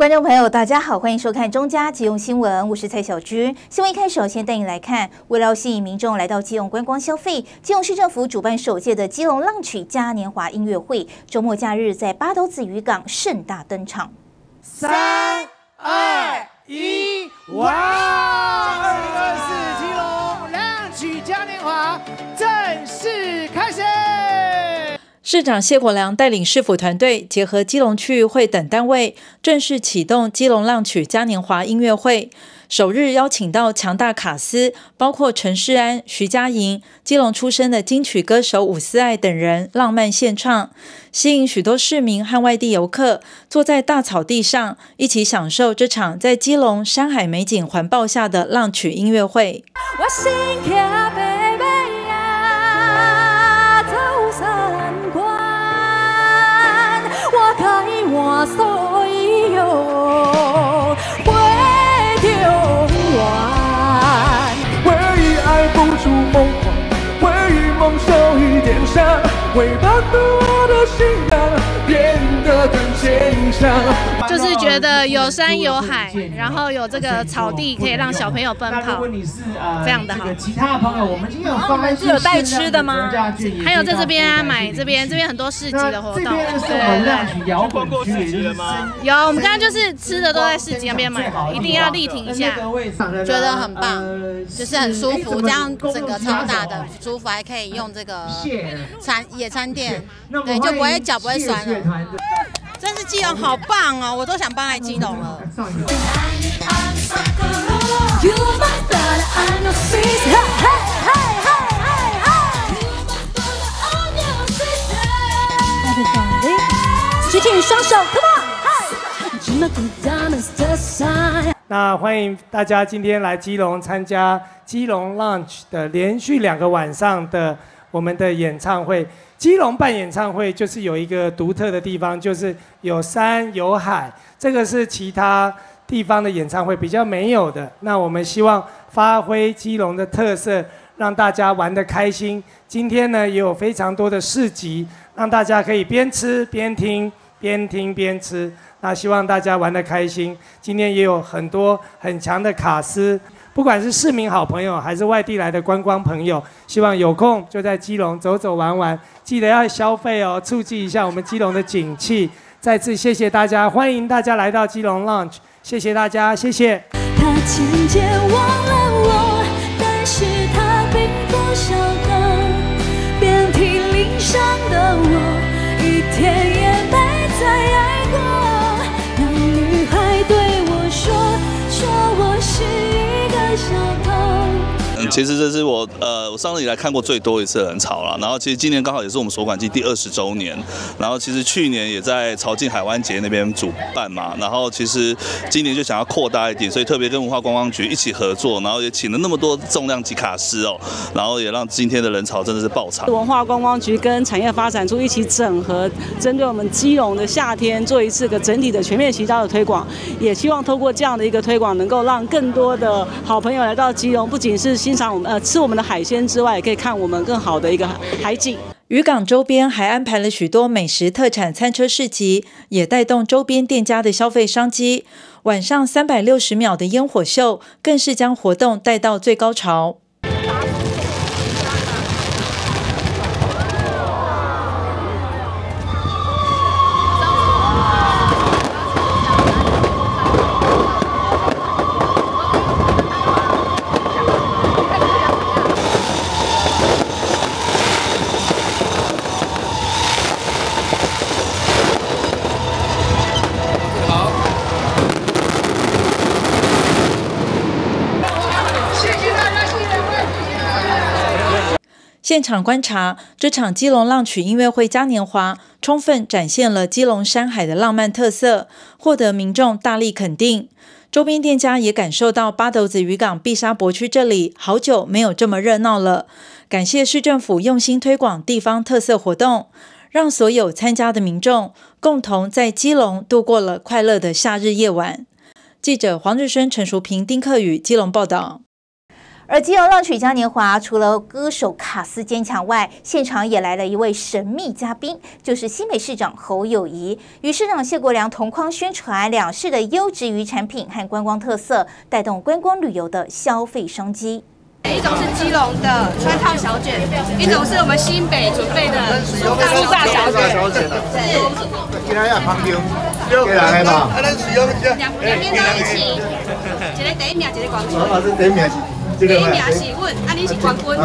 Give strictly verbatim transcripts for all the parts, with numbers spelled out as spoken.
观众朋友，大家好，欢迎收看中嘉基隆新闻，我是蔡小芝。新闻一开始，先带你来看，为了吸引民众来到基隆观光消费，基隆市政府主办首届的基隆浪曲嘉年华音乐会，周末假日在八斗子渔港盛大登场。 三二一，哇！二零二四基隆浪曲嘉年华正式开始。 市长谢国良带领市府团队，结合基隆区域会等单位，正式启动基隆浪曲嘉年华音乐会。首日邀请到强大卡司，包括陈世安、徐佳莹、基隆出身的金曲歌手伍思爱等人浪漫献唱，吸引许多市民和外地游客坐在大草地上，一起享受这场在基隆山海美景环抱下的浪曲音乐会。 我心骑白马呀，走山关，我开换所有回中原。 为爱付出疯狂，为梦受一点伤，为把我的信仰变得更坚强。 就是觉得有山有海，然后有这个草地可以让小朋友奔跑，非常的好。 其他的朋友，我们今天有方案是有带吃的吗？ 还有在这边啊，买这边这边很多市集的活动。 这边是我们浪曲摇滚区了吗？ 有，我们刚刚就是吃的都在市集那边买的，一定要力挺一下。 觉得很棒，就是很舒服，这样整个超大的舒服，还可以用这个餐野餐垫，对，就不会脚不会酸了。真是基隆好棒哦，我都想搬来基隆了。 举起双手 ，Come on！ 那欢迎大家今天来基隆参加基隆 Lunch 的连续两个晚上的我们的演唱会。基隆办演唱会就是有一个独特的地方，就是有山有海，这个是其他地方的演唱会比较没有的。那我们希望发挥基隆的特色，让大家玩得开心。今天呢也有非常多的市集，让大家可以边吃边听，边听边吃。那希望大家玩得开心。今天也有很多很强的卡司。不管是市民好朋友，还是外地来的观光朋友，希望有空就在基隆走走玩玩，记得要消费哦，促进一下我们基隆的景气。再次谢谢大家，欢迎大家来到基隆 Lunch， 谢谢大家，谢谢。 他渐渐忘了我，但是他并不晓得，遍体鳞伤的我，一天也没再爱过。那女孩对我说，说我是一个小偷。 嗯，其实这是我呃，我上次以来看过最多一次的人潮了。然后其实今年刚好也是我们所管季第二十周年。然后其实去年也在潮境海湾节那边主办嘛。然后其实今年就想要扩大一点，所以特别跟文化观光局一起合作，然后也请了那么多重量级卡司哦，然后也让今天的人潮真的是爆场。 文化观光局跟产业发展处一起整合，针对我们基隆的夏天做一次个整体的全面行销的推广，也希望透过这样的一个推广，能够让更多的好朋友来到基隆，不仅是欣赏我们呃吃我们的海鲜之外，也可以看我们更好的一个海景。 渔港周边还安排了许多美食特产餐车市集，也带动周边店家的消费商机。晚上三百六十秒的烟火秀，更是将活动带到最高潮。现场观察，这场基隆浪曲音乐会嘉年华，充分展现了基隆山海的浪漫特色，获得民众大力肯定。周边店家也感受到八斗子渔港碧沙伯区这里好久没有这么热闹了。感谢市政府用心推广地方特色活动，让所有参加的民众共同在基隆度过了快乐的夏日夜晚。记者黄日升、陈淑平、丁克宇基隆报道。 而基隆浪曲嘉年华除了歌手卡斯坚强外，现场也来了一位神秘嘉宾，就是新北市长侯友宜。与市长谢国良同框宣传两市的优质渔产品和观光特色，带动观光旅游的消费商机。 一种是基隆的川烫小卷，一种是我们新北准备的酥炸小卷。是。 今天要旁边，过来嘛。 两两边都一起，一个第一名，一个冠军。 啊，这第一名是。 第一名是阮，啊，你是冠军。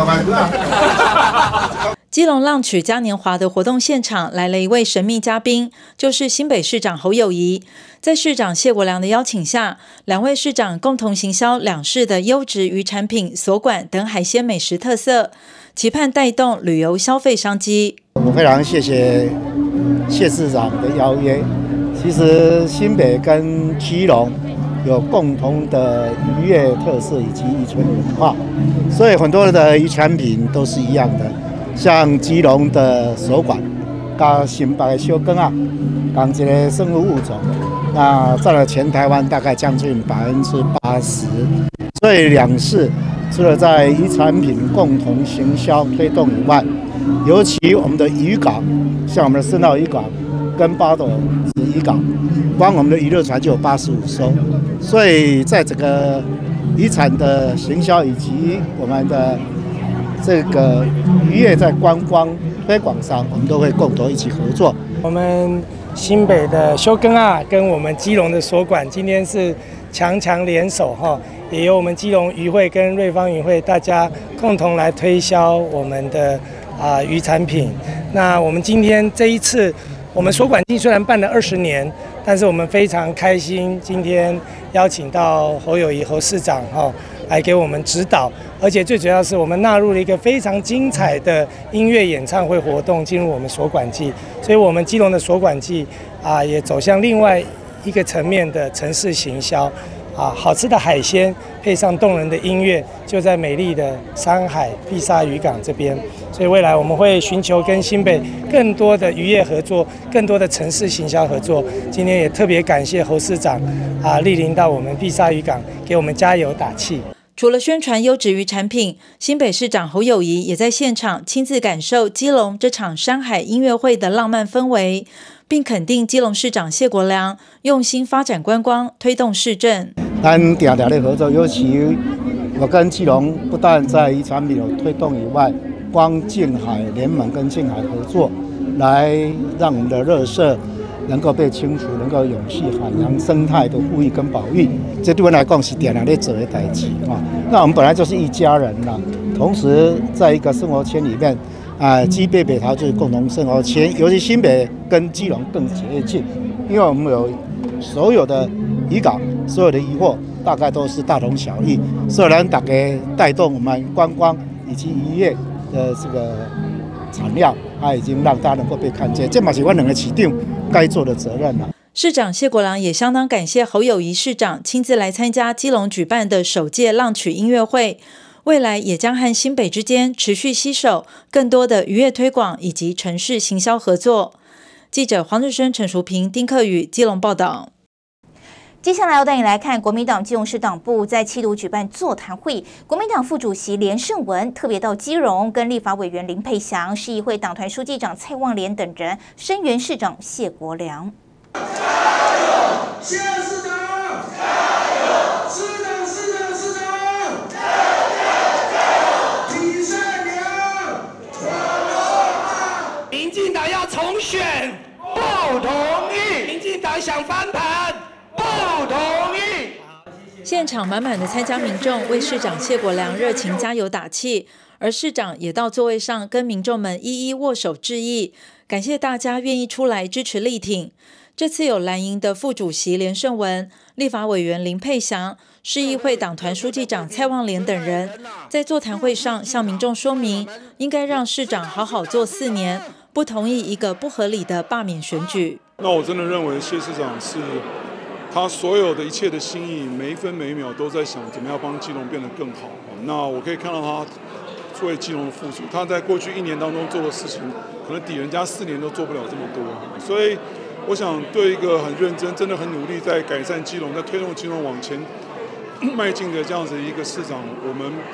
基隆浪曲嘉年华的活动现场来了一位神秘嘉宾，就是新北市长侯友宜。在市长谢国良的邀请下，两位市长共同行销两市的优质渔产品、所馆等海鲜美食特色，期盼带动旅游消费商机。 我非常谢谢谢市长的邀约。其实新北跟基隆有共同的渔业特色以及渔村文化，所以很多的渔产品都是一样的。像基隆的所馆，跟新北的小港啊，同一个生物物种，那占了全台湾大概将近百分之八十。所以两市除了在渔产品共同行销推动以外，尤其我们的渔港，像我们的深澳渔港跟八斗子渔港，光我们的娱乐船就有八十五艘。所以在整个渔产的行销以及我们的这个渔业在观光推广上，我们都会共同一起合作。 我们新北的修耕啊，跟我们基隆的所馆今天是强强联手哈，也由我们基隆渔会跟瑞芳渔会大家共同来推销我们的啊渔产品。那我们今天这一次，我们所馆季虽然办了二十年，但是我们非常开心，今天邀请到侯友宜侯市长哈来给我们指导，而且最主要是我们纳入了一个非常精彩的音乐演唱会活动进入我们所馆季，所以我们基隆的所馆季啊也走向另外一个层面的城市行销。啊，好吃的海鲜配上动人的音乐，就在美丽的山海碧沙渔港这边。所以未来我们会寻求跟新北更多的渔业合作，更多的城市行销合作。今天也特别感谢侯市长啊莅临到我们碧沙渔港，给我们加油打气。 除了宣传优质渔产品，新北市长侯友宜也在现场亲自感受基隆这场山海音乐会的浪漫氛围，并肯定基隆市长谢国良用心发展观光，推动市政。 咱定定的合作，尤其我跟基隆不但在渔产品有推动以外，光近海联盟跟近海合作，来让我们的垃圾能够被清除，能够永续海洋生态的护育跟保育，这对我来讲是定定在做的代志啊。那我们本来就是一家人啦，同时在一个生活圈里面。啊，基北北桃就是共同生活圈，尤其新北跟基隆更接近，因为我们有所有的渔港，所有的渔货大概都是大同小异，所以咱大家带动我们观光以及渔业的这个产量，它已经让大家能够被看见，这嘛是我两个市长该做的责任了。 市长谢国良也相当感谢侯友宜市长亲自来参加基隆举办的首届浪曲音乐会。未来也将和新北之间持续携手更多的渔业推广以及城市行销合作。记者黄日升、陈淑平、丁克宇基隆报道。 接下来要带你来看国民党基隆市党部在七都举办座谈会，国民党副主席连胜文特别到基隆跟立法委员林佩祥、市议会党团书记长蔡旺莲等人声援市长谢国良。加油，谢市长！加油，市长，市长，市长！ 民进党要重选，不同意；民进党想翻盘，不同意。 现场满满的参加民众为市长谢国良热情加油打气，而市长也到座位上跟民众们一一握手致意，感谢大家愿意出来支持力挺。这次有蓝营的副主席连胜文、立法委员林佩祥、市议会党团书记长蔡旺莲等人，在座谈会上向民众说明，应该让市长好好做四年，不同意一个不合理的罢免选举。 那我真的认为谢市长是他所有的一切的心意，每一分每一秒都在想怎么样帮基隆变得更好。那我可以看到他作为基隆的副主，他在过去一年当中做的事情，可能抵人家四年都做不了这么多，所以我想对一个很认真、真的很努力在改善基隆、在推动基隆往前迈进的这样子一个市长，我们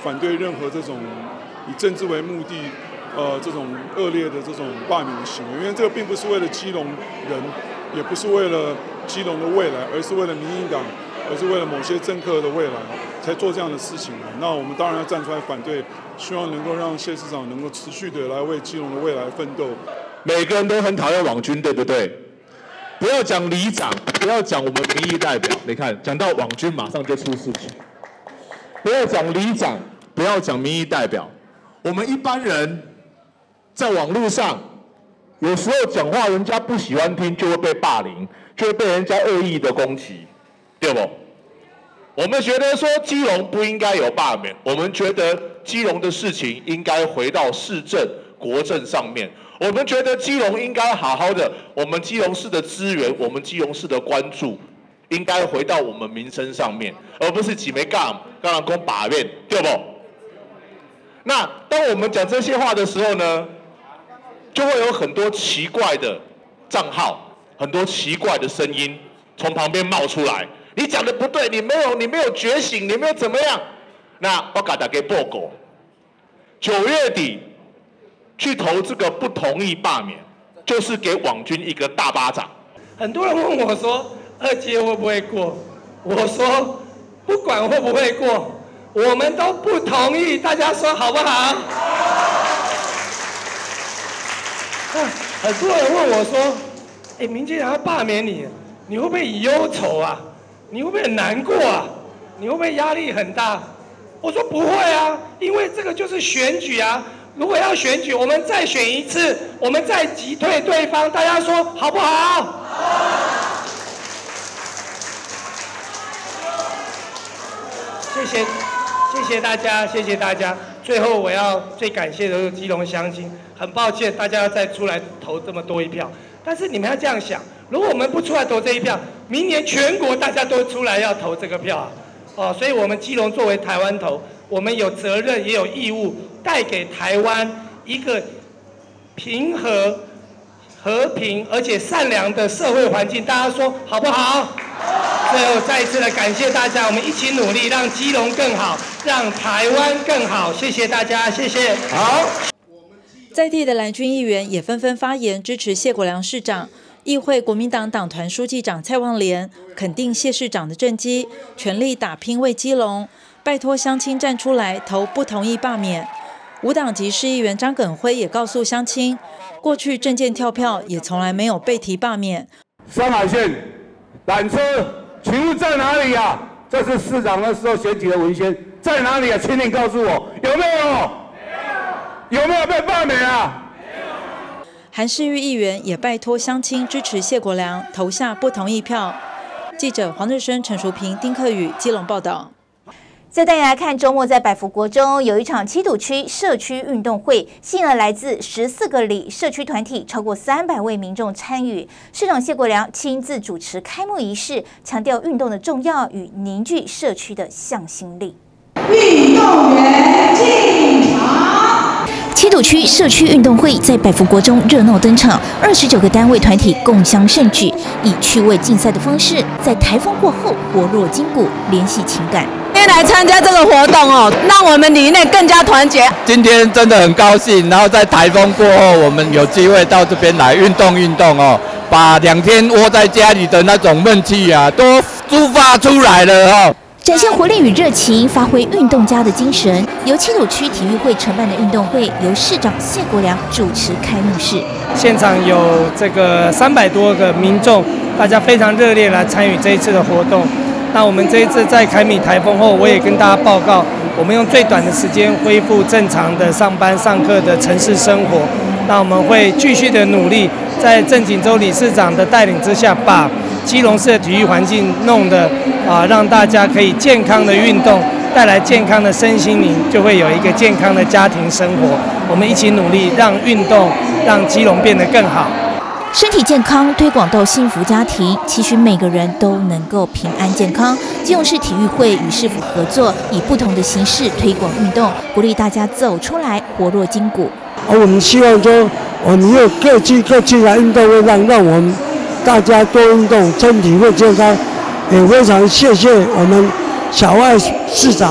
反对任何这种以政治为目的，呃，这种恶劣的这种罢免的行为，因为这个并不是为了基隆人，也不是为了基隆的未来，而是为了民进党，而是为了某些政客的未来才做这样的事情。那我们当然要站出来反对，希望能够让谢市长能够持续的来为基隆的未来奋斗。 每个人都很讨厌网军，对不对？不要讲里长，不要讲我们民意代表，你看讲到网军马上就出事情。不要讲里长，不要讲民意代表，我们一般人在网络上有时候讲话，人家不喜欢听，就会被霸凌，就会被人家恶意的攻击，对不？我们觉得说基隆不应该有罢免，我们觉得基隆的事情应该回到市政、国政上面。我们觉得基隆应该好好的，我们基隆市的资源，我们基隆市的关注，应该回到我们民生上面，而不是几枚杠，刚刚讲罢免，对不？那当我们讲这些话的时候呢，就会有很多奇怪的账号，很多奇怪的声音从旁边冒出来。你讲的不对，你没有，你没有觉醒，你没有怎么样？那我给大家报告，九月底去投这个不同意罢免，就是给网军一个大巴掌。 很多人问我说，二阶会不会过？我说，不管会不会过，我们都不同意。大家说好不好？很多人问我说，哎，民进党要罢免你，你会不会忧愁啊？你会不会很难过啊？你会不会压力很大？我说不会啊，因为这个就是选举啊。如果要选举，我们再选一次，我们再击退对方，大家说好不好？好。谢谢，谢谢大家，谢谢大家。最后我要最感谢的是基隆乡亲，很抱歉大家要再出来投这么多一票，但是你们要这样想，如果我们不出来投这一票，明年全国大家都出来要投这个票啊，哦，所以我们基隆作为台湾头，我们有责任也有义务带给台湾一个平和、和平而且善良的社会环境，大家说好不好？最后再一次的感谢大家，我们一起努力，让基隆更好，让台湾更好。谢谢大家，谢谢。好。 在地的蓝军议员也纷纷发言支持谢国良市长。议会国民党党团书记长蔡旺莲肯定谢市长的政绩，全力打拼为基隆，拜托乡亲站出来投不同意罢免。无党籍市议员张耿辉也告诉乡亲，过去政见跳票也从来没有被提罢免。 山海线缆车，请问在哪里啊？这是市长那时候选举的文宣，在哪里啊？请你告诉我有没有？没有。有没有被罢免啊？ 韩世玉议员也拜托乡亲支持谢国良，投下不同意票。记者黄日升、陈淑平、丁克宇基隆报道。 再带你来看，周末在百福国中有一场七堵区社区运动会，吸引了来自十四个里社区团体超过三百位民众参与。市长谢国良亲自主持开幕仪式，强调运动的重要与凝聚社区的向心力。运动员进场。七堵区社区运动会在百福国中热闹登场，二十九个单位团体共襄盛举，以趣味竞赛的方式，在台风过后活络筋骨，联系情感。 今天来参加这个活动哦，让我们里内更加团结。 今天真的很高兴，然后在台风过后，我们有机会到这边来运动运动哦，把两天窝在家里的那种闷气啊，都抒发出来了哦。 展现活力与热情，发挥运动家的精神。由七堵区体育会承办的运动会，由市长谢国良主持开幕式。 现场有这个三百多个民众，大家非常热烈来参与这一次的活动。那我们这一次在凯米台风后，我也跟大家报告，我们用最短的时间恢复正常的上班上课的城市生活。那我们会继续的努力，在郑锦州理事长的带领之下，把基隆市的体育环境弄得啊，让大家可以健康的运动，带来健康的身心灵，就会有一个健康的家庭生活。我们一起努力，让运动让基隆变得更好。 身体健康推广到幸福家庭，期许每个人都能够平安健康。基隆市体育会与市府合作，以不同的形式推广运动，鼓励大家走出来，活络筋骨。 而我们希望说，我们用各区各区的运动会让让我们大家多运动，身体会健康。也非常谢谢我们小艾市长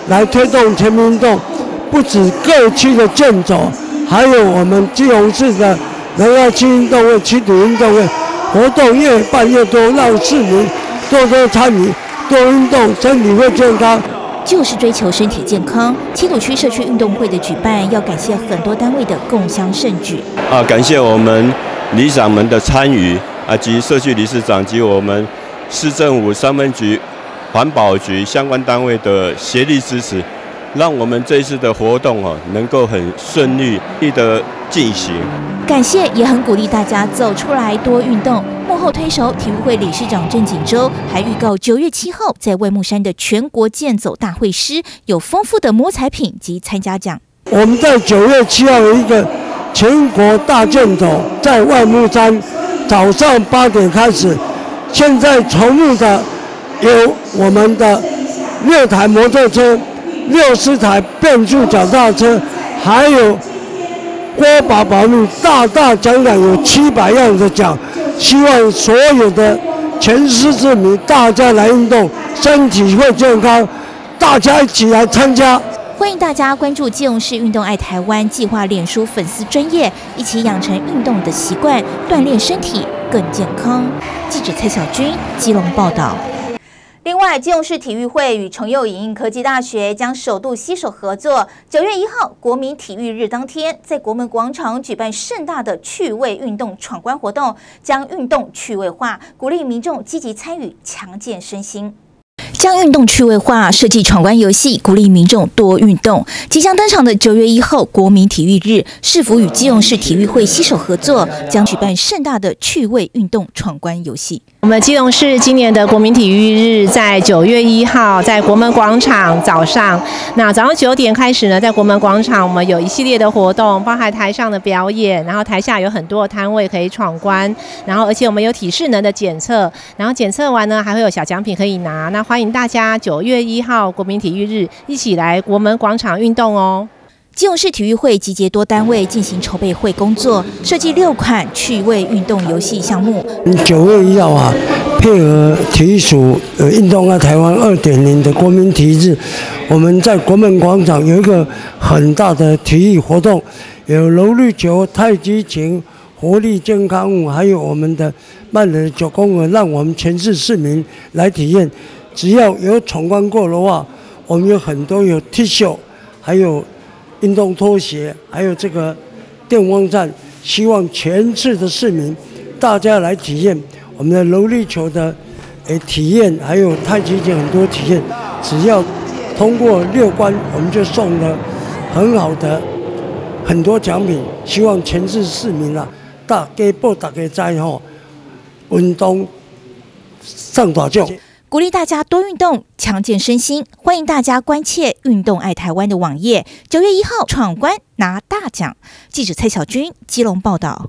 来推动全民运动，不止各区的健走，还有我们基隆市的仁爱区运动会、七里运动会活动越办越多，让市民多多参与，多运动，身体会健康。 就是追求身体健康。七堵区社区运动会的举办，要感谢很多单位的共襄盛举。 啊，感谢我们里长们的参与啊，及社区理事长及我们市政府三分局、环保局相关单位的协力支持，让我们这一次的活动啊能够很顺利的进行。 感谢也很鼓励大家走出来多运动。幕后推手体育会理事长郑锦州还预告，九月七号在外木山的全国健走大会师有丰富的摸彩品及参加奖。 我们在九月七号有一个全国大健走，在外木山早上八点开始。现在筹募的有我们的六台摩托车、六十台变速脚踏车，还有锅巴保密，大大奖奖有七百样的奖。希望所有的全市市民大家来运动，身体会健康，大家一起来参加。 欢迎大家关注基隆市运动爱台湾计划脸书粉丝专页，一起养成运动的习惯，锻炼身体更健康。记者蔡小军基隆报道。另外，基隆市体育会与崇佑影音科技大学将首度携手合作，九月一号国民体育日当天，在国门广场举办盛大的趣味运动闯关活动，将运动趣味化，鼓励民众积极参与，强健身心。将运动趣味化，设计闯关游戏，鼓励民众多运动。即将登场的九月一号国民体育日，市府与基隆市体育会携手合作，将举办盛大的趣味运动闯关游戏。 我们基隆市今年的国民体育日在九月一号，在国门广场早上，那早上九点开始呢，在国门广场我们有一系列的活动，包含台上的表演，然后台下有很多的摊位可以闯关，然后而且我们有体适能的检测，然后检测完呢还会有小奖品可以拿。那欢迎大家九月一号国民体育日一起来国门广场运动哦。 基隆市体育会集结多单位进行筹备会工作，设计六款趣味运动游戏项目。 九月一号啊，配合体育署呃运动爱台湾二点零的国民体育日，我们在国门广场有一个很大的体育活动，有柔力球、太极拳、活力健康舞，还有我们的慢人九宫格，让我们全市市民来体验。只要有闯关过的话，我们有很多有 T 恤，还有运动拖鞋，还有这个电风扇，希望全市的市民大家来体验我们的柔力球的诶体验，还有太极拳很多体验。只要通过六关，我们就送了很好的很多奖品。希望全市市民啊，大家报大家知吼，运动上大奖。 鼓励大家多运动，强健身心。欢迎大家关切运动爱台湾的网页，九月一号闯关拿大奖。记者蔡小军基隆报道。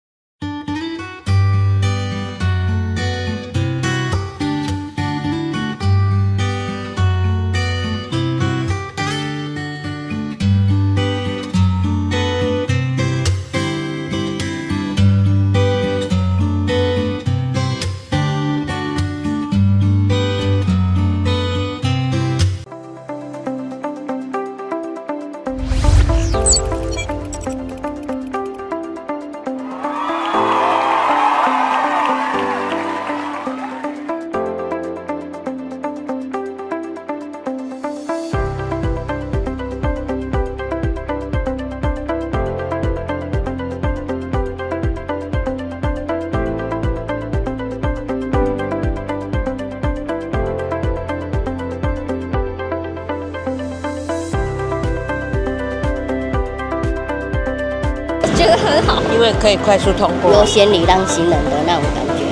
觉得很好，因为可以快速通过，优先礼让行人的那种感觉。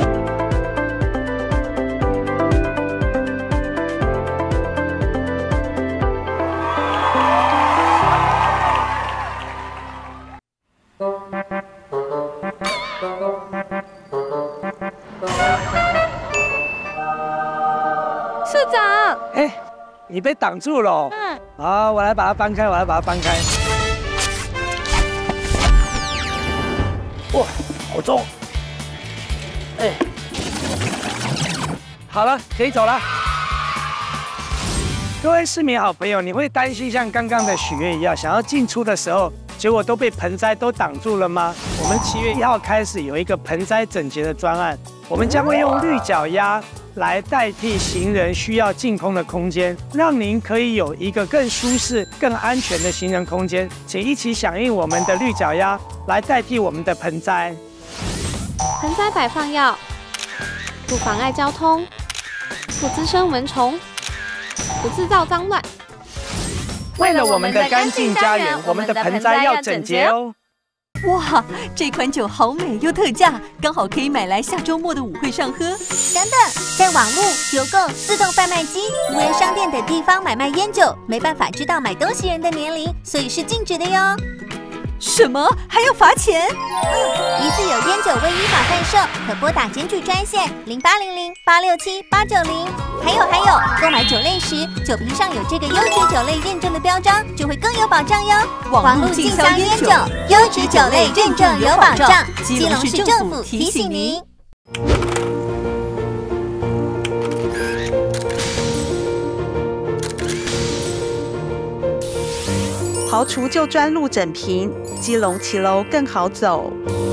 社长， 哎，你被挡住了。嗯。好，我来把它搬开，我来把它搬开。哇，好重！哎，好了，可以走了。 各位市民好朋友，你会担心像刚刚的许愿一样，想要进出的时候，结果都被盆栽都挡住了吗？我们七月一号开始有一个盆栽整洁的专案，我们将会用绿脚丫来代替行人需要净空的空间，让您可以有一个更舒适、更安全的行人空间。请一起响应我们的绿脚丫，来代替我们的盆栽。 盆栽摆放要不妨碍交通，不滋生蚊虫，不制造脏乱。 为了我们的干净家园，我们的盆栽要整洁哦。 哇，这款酒好美又特价，刚好可以买来下周末的舞会上喝。 等等，在网络、邮购、自动贩卖机、无人商店等地方买卖烟酒，没办法知道买东西人的年龄，所以是禁止的哟。 什么？还要罚钱？ 嗯，疑似有烟酒未依法贩售，可拨打检举专线零八零零八六七八九零。还有还有，购买酒类时，酒瓶上有这个优质酒类认证的标章，就会更有保障哟。网络进销烟酒，优质酒类认证有保障。基隆市政府提醒您。 刨除旧砖路整平，基隆骑楼更好走。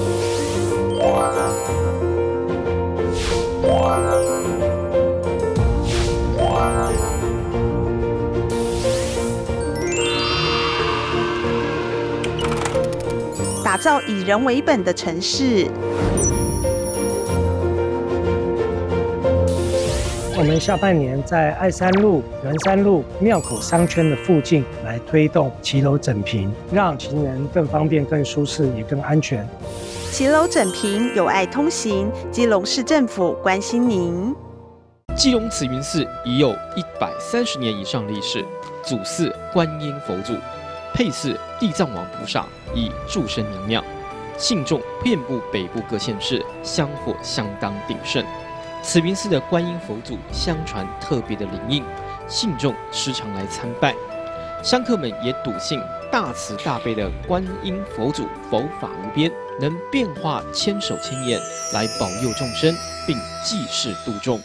打造以人为本的城市。 我们下半年在爱山路、圆山路、庙口商圈的附近来推动骑楼整平，让行人更方便、更舒适，也更安全。 骑楼整平，有爱通行，基隆市政府关心您。 基隆慈云寺已有一百三十年以上历史，祖祀观音佛祖，配祀地藏王菩萨，以助生娘娘。信众遍布北部各县市，香火相当鼎盛。慈云寺的观音佛祖相传特别的灵验，信众时常来参拜。香客们也笃信大慈大悲的观音佛祖佛法无边，能变化千手千眼来保佑众生，并济世度众。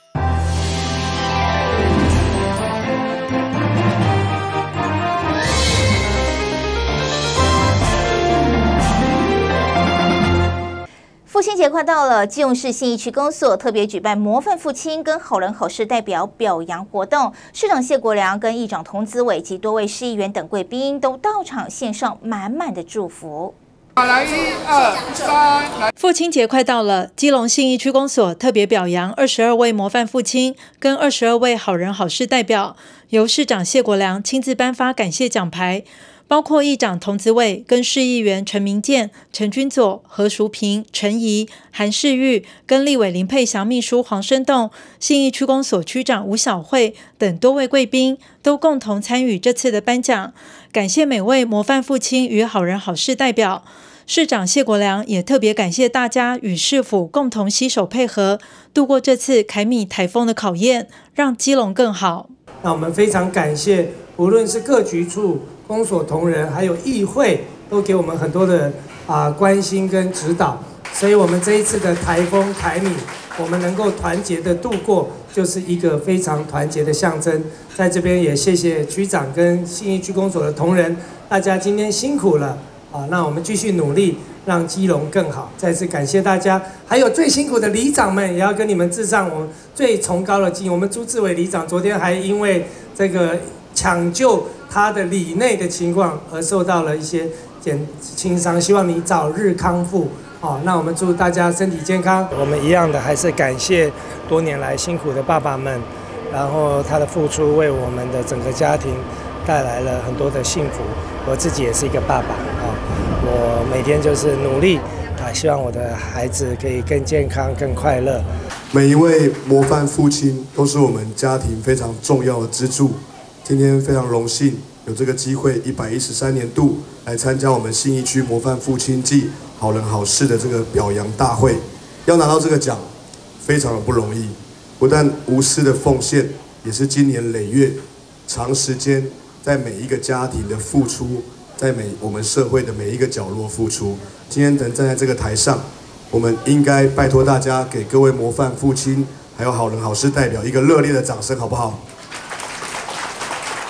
父亲节快到了，基隆市信义区公所特别举办模范父亲跟好人好事代表表扬活动，市长谢国良跟议长童子伟及多位市议员等贵宾都到场献上满满的祝福。 来，一二三， 父亲节快到了，基隆信义区公所特别表扬二十二位模范父亲跟二十二位好人好事代表，由市长谢国良亲自颁发感谢奖牌。包括议长童子伟跟市议员陈明健、陈君佐、何淑平、陈怡、韩世玉跟立委林佩祥秘书黄生栋、信义区公所区长吴小慧等多位贵宾都共同参与这次的颁奖，感谢每位模范父亲与好人好事代表。市长谢国良也特别感谢大家与市府共同携手配合，度过这次凯米台风的考验，让基隆更好。 那我们非常感谢，无论是各局处、公所同仁，还有议会，都给我们很多的啊、呃、关心跟指导。所以，我们这一次的台风凯米，我们能够团结的度过，就是一个非常团结的象征。在这边也谢谢区长跟信义区公所的同仁，大家今天辛苦了啊！那我们继续努力，让基隆更好。再次感谢大家，还有最辛苦的里长们，也要跟你们致上我们最崇高的敬意。我们朱志伟里长昨天还因为这个抢救他的里内的情况而受到了一些减轻伤，希望你早日康复。好，那我们祝大家身体健康。我们一样的还是感谢多年来辛苦的爸爸们，然后他的付出为我们的整个家庭带来了很多的幸福。我自己也是一个爸爸啊，我每天就是努力啊，希望我的孩子可以更健康、更快乐。 每一位模范父亲都是我们家庭非常重要的支柱。今天非常荣幸有这个机会，一百一十三年度来参加我们信义区模范父亲暨好人好事的这个表扬大会。要拿到这个奖，非常的不容易，不但无私的奉献，也是经年累月、长时间在每一个家庭的付出，在每我们社会的每一个角落付出。今天能站在这个台上，我们应该拜托大家给各位模范父亲还有好人好事代表一个热烈的掌声，好不好？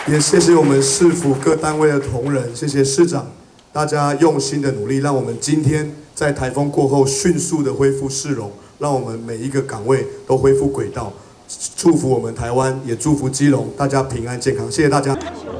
也谢谢我们市府各单位的同仁，谢谢市长，大家用心的努力，让我们今天在台风过后迅速的恢复市容，让我们每一个岗位都恢复轨道。祝福我们台湾，也祝福基隆，大家平安健康，谢谢大家。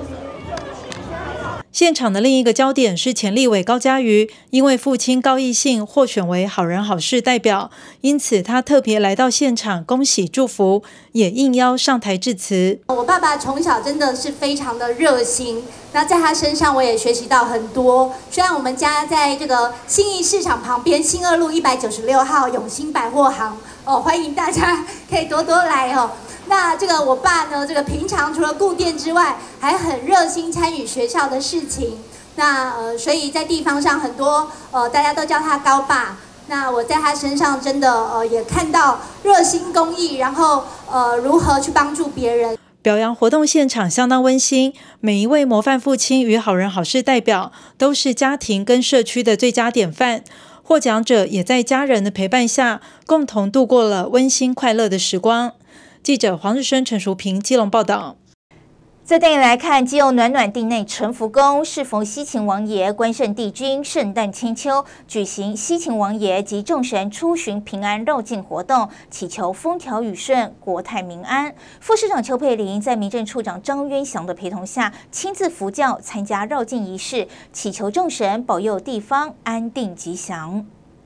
现场的另一个焦点是前立委高嘉瑜，因为父亲高义信获选为好人好事代表，因此他特别来到现场恭喜祝福，也应邀上台致辞。 我爸爸从小真的是非常的热心，那在他身上我也学习到很多。虽然我们家在这个信义市场旁边新二路一百九十六号永兴百货行哦，欢迎大家可以多多来哦。那这个我爸呢，这个平常除了顾店之外，还很热心参与学校的事情。那呃，所以在地方上很多呃，大家都叫他高爸。那我在他身上真的呃，也看到热心公益，然后呃，如何去帮助别人。 表扬活动现场相当温馨，每一位模范父亲与好人好事代表都是家庭跟社区的最佳典范。获奖者也在家人的陪伴下，共同度过了温馨快乐的时光。记者黄日升、陈淑平基隆报道。 再带你来看，基隆暖暖地内陈福宫适逢西秦王爷关圣帝君圣诞千秋，举行西秦王爷及众神出巡平安绕境活动，祈求风调雨顺、国泰民安。副市长邱佩玲在民政处长张渊祥的陪同下，亲自扶轿参加绕境仪式，祈求众神保佑地方安定吉祥。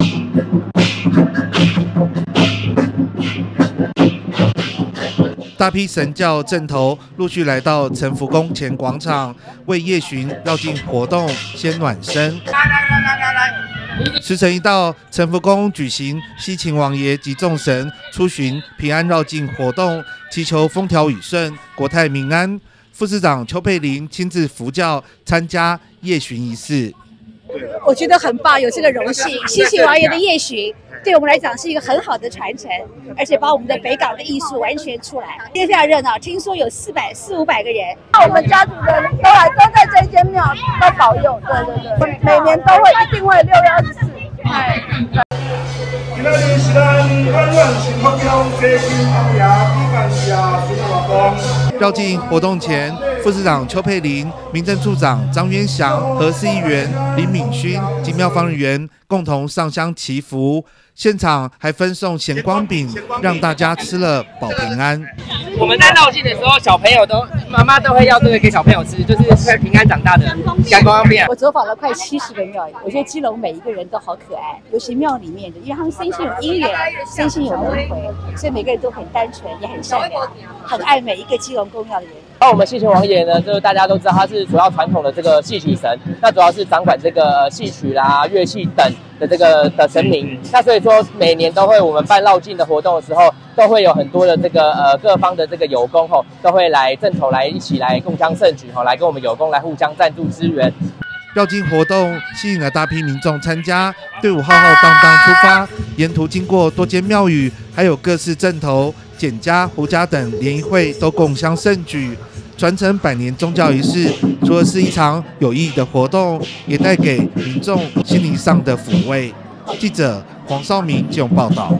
大批神教阵头陆续来到陈福宫前广场，为夜巡绕境活动先暖身。时辰一到，陈福宫举行西秦王爷及众神出巡平安绕境活动，祈求风调雨顺、国泰民安。副市长邱佩玲亲自扶轿参加夜巡仪式。 我觉得很棒，有这个荣幸。西秦王爷的夜巡对我们来讲是一个很好的传承，而且把我们的北港的艺术完全出来，非常热闹。听说有四百四五百个人， 我们家族的人都来都在这间庙都保佑，对对对，每年都会一定会六月二十四。哎，今日是咱暖暖新福宫西秦王爷举办夜巡活动。 绕境活动前，副市长邱佩玲、民政处长张渊祥和市议员林敏勋及庙方人员共同上香祈福，现场还分送咸光饼，让大家吃了保平安。 我们在绕境的时候，小朋友都妈妈都会要这个给小朋友吃，就是会平安长大的咸光饼。 我走访了快七十个庙，我觉得基隆每一个人都好可爱，尤其庙里面的，因为他们身心有姻缘，身心有轮回，所以每个人都很单纯，也很善良，很爱每一个基隆公庙的人。 那我们戏曲王爷呢，就是大家都知道他是主要传统的这个戏曲神，那主要是掌管这个戏曲啦、乐器等的这个的神明。那所以说每年都会我们办绕境的活动的时候，都会有很多的这个呃各方的这个友工吼，都会来阵头来一起来共襄盛举吼，来跟我们友工来互相赞助支援。 绕境活动吸引了大批民众参加，队伍浩浩荡荡出发，沿途经过多间庙宇，还有各式阵头、简家、胡家等联谊会都共襄盛举。传承百年宗教仪式，除了是一场有意义的活动，也带给民众心灵上的抚慰。记者黄少明基隆报道。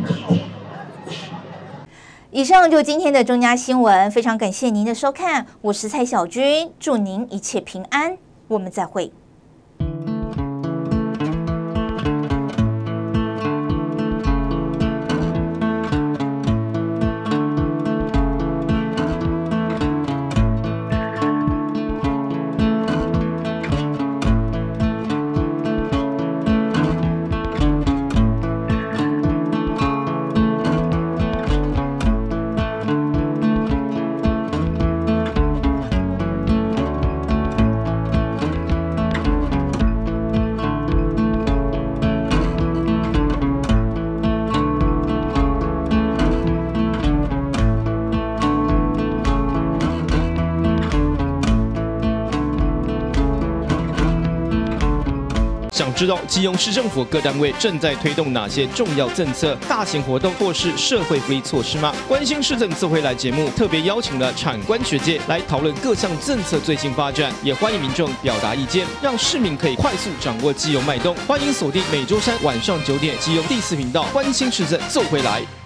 以上就是今天的中嘉新闻，非常感谢您的收看，我是蔡小君，祝您一切平安，我们再会。 想知道基隆市政府各单位正在推动哪些重要政策、大型活动或是社会福利措施吗？关心市政测绘来节目特别邀请了产官学界来讨论各项政策最新发展，也欢迎民众表达意见，让市民可以快速掌握基隆脉动。欢迎锁定每周三晚上九点基隆第四频道，关心市政测绘来。